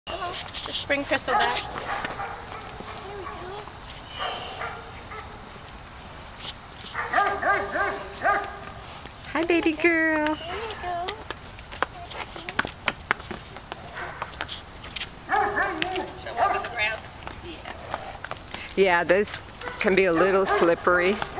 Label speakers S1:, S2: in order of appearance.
S1: Just bring Crystal back.
S2: Hi, baby girl.
S1: There you go.
S2: Yeah, this can be a little slippery.